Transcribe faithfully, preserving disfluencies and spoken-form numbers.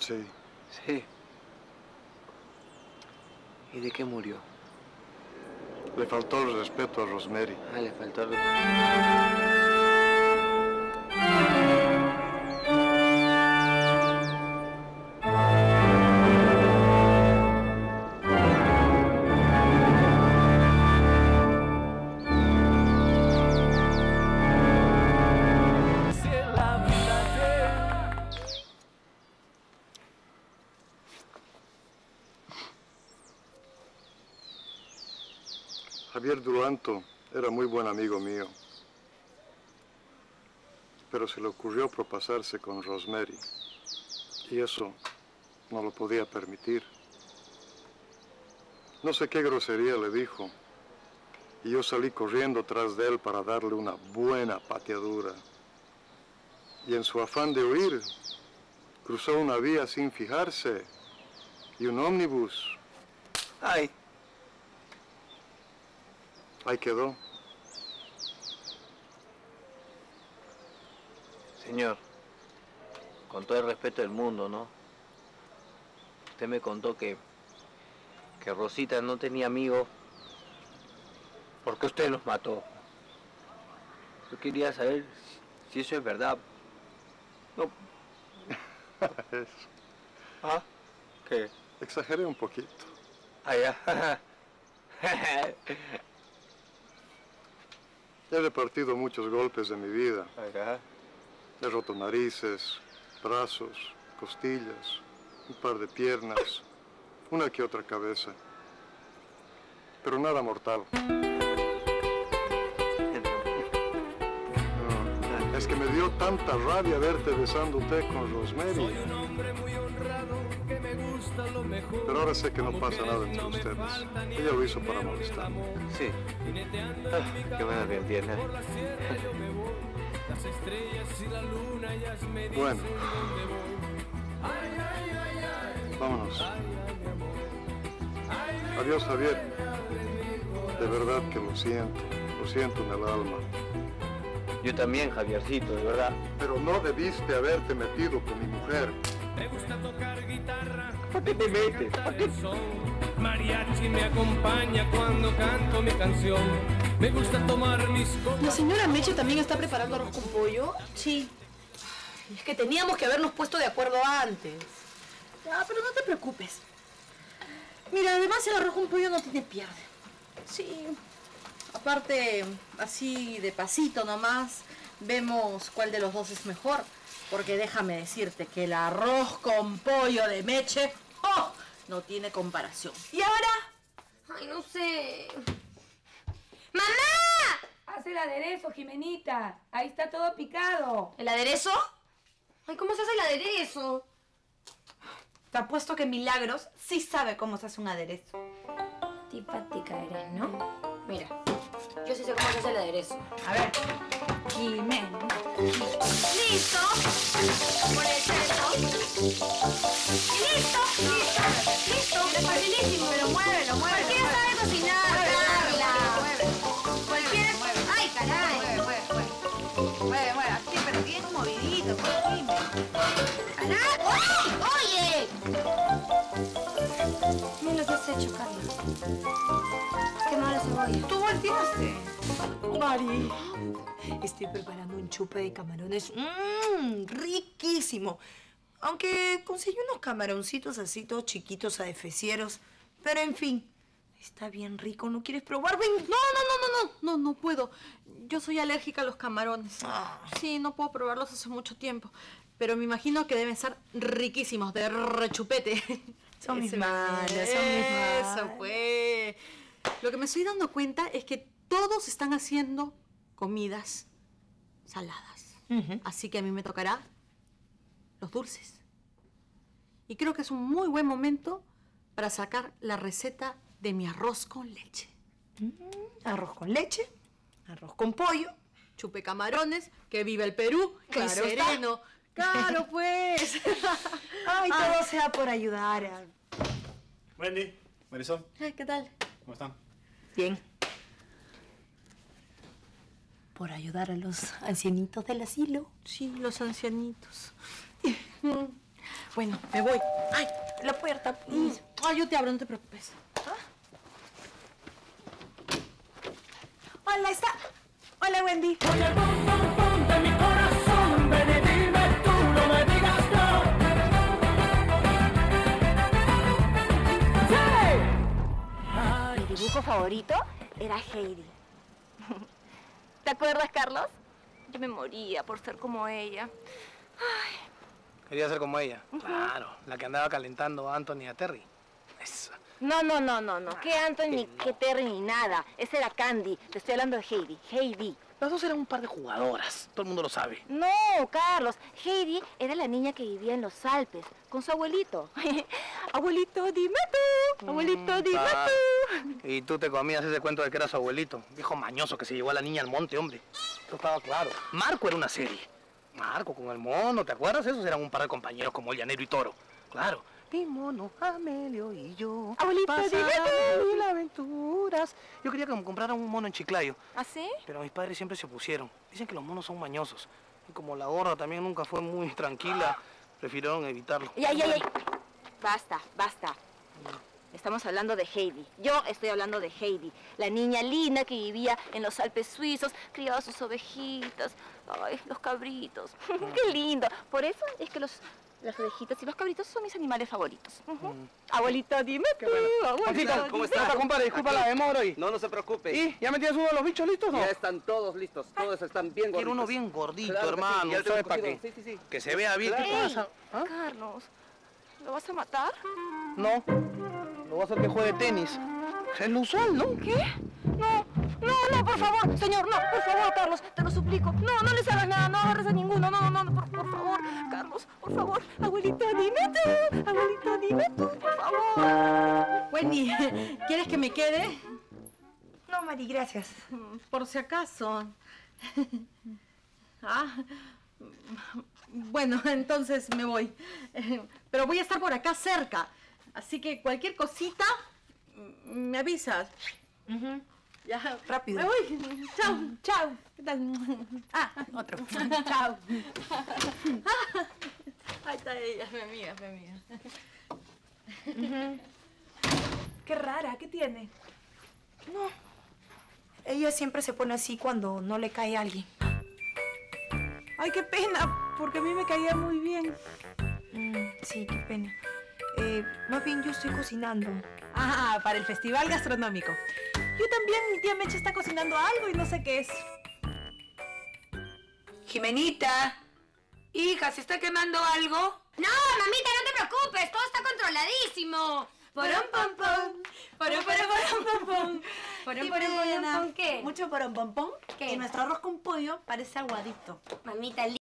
Sí. Sí. ¿Y de qué murió? Le faltó el respeto a Rosemary. Ah, le faltó el respeto. Javier Duranto era muy buen amigo mío, pero se le ocurrió propasarse con Rosemary, y eso no lo podía permitir. No sé qué grosería le dijo, y yo salí corriendo tras de él para darle una buena pateadura. Y en su afán de huir, cruzó una vía sin fijarse, y un ómnibus. ¡Ay! Ahí quedó. Señor, con todo el respeto del mundo, ¿no? Usted me contó que, que Rosita no tenía amigos porque usted los mató. Yo quería saber si eso es verdad. No. Eso. ¿Ah? ¿Qué? Exageré un poquito. Ah, ya. He repartido muchos golpes de mi vida. Acá. He roto narices, brazos, costillas, un par de piernas, una que otra cabeza. Pero nada mortal. No, es que me dio tanta rabia verte besándote con Rosemary. Pero ahora sé que no pasa nada entre ustedes. Ella lo hizo para molestar. Sí. Ah, qué bueno que entiendas. Bueno. Vámonos. Adiós, Javier. De verdad que lo siento. Lo siento en el alma. Yo también, Javiercito, de verdad. Pero no debiste haberte metido con mi mujer. Me gusta tocar guitarra. ¿Por qué te metes? ¿Por qué? Mariachi me acompaña cuando canto mi canción. Me gusta tomar mis copas. ¿La señora Meche también está preparando arroz con pollo? Sí. Es que teníamos que habernos puesto de acuerdo antes. Ah, pero no te preocupes. Mira, además el arroz con pollo no tiene pierde. Sí. Aparte, así de pasito nomás, vemos cuál de los dos es mejor. Porque déjame decirte que el arroz con pollo de Meche, ¡oh!, no tiene comparación. ¿Y ahora? Ay, no sé. ¡Mamá! Haz el aderezo, Jimenita. Ahí está todo picado. ¿El aderezo? Ay, ¿cómo se hace el aderezo? Te apuesto que Milagros sí sabe cómo se hace un aderezo. Tipática eres, ¿no? Mira, yo sí sé cómo se hace el aderezo. A ver, Jimena. ¿Listo? Por el centro. ¿Listo? ¿Listo? ¿Listo? Es facilísimo. Pero muévelo, muévelo. Cualquiera sabe cocinar, Carla. Cualquiera... ¡Ay, caray! Mueve, mueve, mueve. Mueve, mueve. Así, pero bien movidito, pues, Jimena. ¡Caray! ¡Oye! Mira lo que has hecho, Carla. Quemado la cebolla. ¿Tú volteaste? Mari, estoy preparando un chupe de camarones mmm, riquísimo. Aunque conseguí unos camaroncitos así todos chiquitos, adefesieros. Pero en fin, está bien rico. ¿No quieres probar? Ven. No, no, no, no, no, no, no puedo. Yo soy alérgica a los camarones. Ah. Sí, no puedo probarlos hace mucho tiempo. Pero me imagino que deben ser riquísimos, de rechupete. Son mis Ese- manos, son mis manos. Eso, pues. Lo que me estoy dando cuenta es que todos están haciendo comidas saladas. Uh-huh. Así que a mí me tocará los dulces. Y creo que es un muy buen momento para sacar la receta de mi arroz con leche. Mm, arroz con leche, arroz con pollo. Chupe camarones, que viva el Perú, Claro y está. sereno. Claro, pues. Ay, todo sea por ayudar. a- Wendy, Marisol, Ay, ¿qué tal? ¿cómo están? Bien. Por ayudar a los ancianitos del asilo. Sí, los ancianitos. Bueno, me voy. Ay, la puerta, please. Ay, yo te abro, no te preocupes. Hola, está. Hola, Wendy. Oye, pum, pum, pum de mi corazón, ven y dime tú, no me digas no. ¡Sí! Mi dibujo favorito era Heidi. ¿Te acuerdas, Carlos? Yo me moría por ser como ella. Quería ser como ella. Claro, la que andaba calentando a Anthony y a Terry. Esa. No, no, no, no, no. ¿Qué Anthony, ni qué Terry, ni nada? Esa era Candy. Te estoy hablando de Heidi. Heidi. Las dos eran un par de jugadoras. Todo el mundo lo sabe. No, Carlos. Heidi era la niña que vivía en los Alpes con su abuelito. Abuelito, dime tú. Abuelito, dime Ah, tú. y tú te comías ese cuento de que era su abuelito. Viejo mañoso que se llevó a la niña al monte, hombre. Eso estaba claro. Marco era una serie. Marco con el mono, ¿te acuerdas? Esos eran un par de compañeros como el Llanero y Toro. Claro. Mi mono, Amelio y yo. Abuelito, pasamos dime mil aventuras. Yo quería que me compraran un mono en Chiclayo. ¿Ah, sí? Pero mis padres siempre se opusieron. Dicen que los monos son mañosos. Y como la gorda también nunca fue muy tranquila, prefirieron evitarlo. Ya, ya, ya. Basta, basta. Estamos hablando de Heidi. Yo estoy hablando de Heidi, la niña linda que vivía en los Alpes suizos, criaba sus ovejitas, ay, los cabritos. ¡Qué lindo! Por eso es que los, las ovejitas y los cabritos son mis animales favoritos. Uh-huh. Mm. Abuelito, dime tú, abuelito, Juancito, ¿cómo dime. estás, compadre? Disculpa la demora y... No, no se preocupe. ¿Y? ¿Ya me tienes uno de los bichos listos, no? Ya están todos listos, todos están bien gorditos. Quiero uno bien gordito, Claro que sí, hermano. ya lo ¿Sabes tengo para qué? cocido. Sí, sí, sí. Que se vea bien. Claro. ¿Qué pasa? ¿Ah? Carlos, ¿lo vas a matar? No. Lo voy a hacer que juegue tenis. Es lo usual, ¿no? ¿Qué? No, no, no, por favor, señor, no, por favor, Carlos, te lo suplico. No, no les hagas nada, no agarres a ninguno, no, no, no, por, por favor, Carlos, por favor. Abuelito, dime tú, abuelito, dime tú, por favor. Wendy, ¿quieres que me quede? No, Mari, gracias. Por si acaso. Ah, bueno, entonces me voy. Pero voy a estar por acá cerca. Así que cualquier cosita, me avisas. Uh-huh. Ya, Rápido. me voy. Chao. Chao. ¿Qué tal? Ah, otro. Chao. Ahí está ella, mi amiga, mi amiga. Uh-huh. Qué rara, ¿qué tiene? No. Ella siempre se pone así cuando no le cae a alguien. Ay, qué pena, porque a mí me caía muy bien. Mm, sí, qué pena. Eh, más bien yo estoy cocinando. Ah, para el festival gastronómico. Yo también, mi tía Mecha está cocinando algo y no sé qué es. Jimenita, hija, ¿se está quemando algo? No, mamita, no te preocupes, todo está controladísimo. Porón, pom, pom. Porón, porón, porón, pom, pom. Porón, porón, porón, pom, ¿qué? Mucho porón, pom, pom. ¿Qué? Y nuestro arroz con pollo parece aguadito. Mamita,